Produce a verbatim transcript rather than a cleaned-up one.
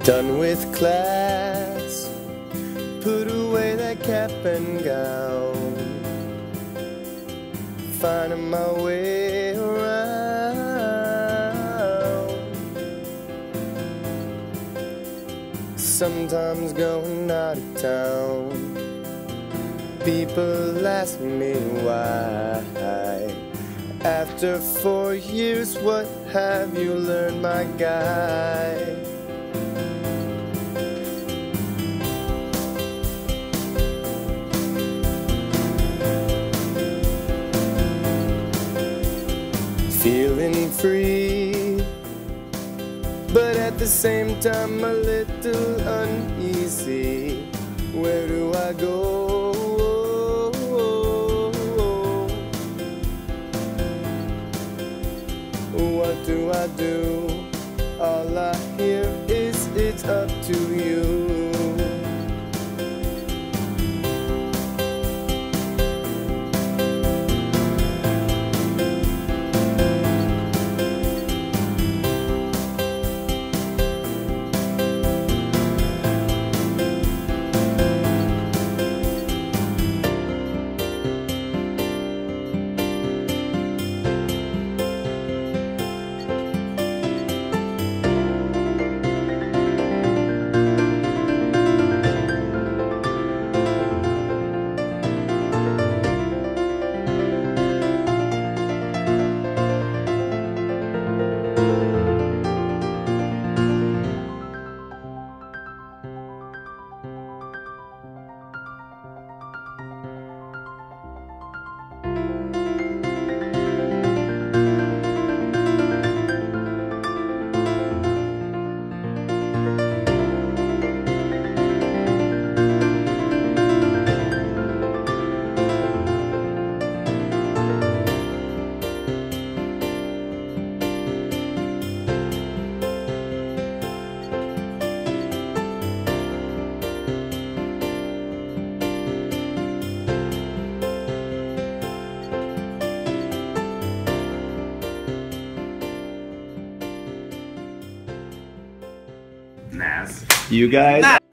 Done with class, put away that cap and gown, finding my way around. Sometimes going out of town, people ask me why. After four years, what have you learned, my guy? Feeling free, but at the same time a little uneasy. Where do I go? What do I do? All I hear is it's up to you. Nas. You guys.